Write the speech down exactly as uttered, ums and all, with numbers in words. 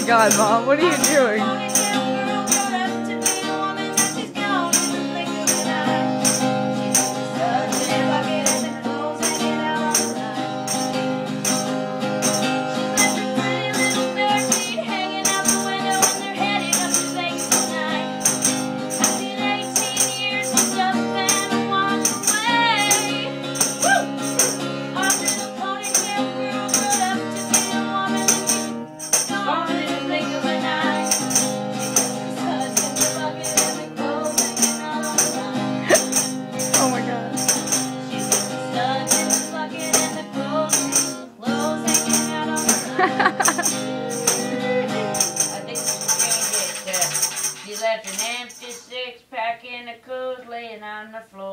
God, Mom, what are you doing? Oh my God. I think she changed it to, she left an empty six pack in the clothes laying on the floor.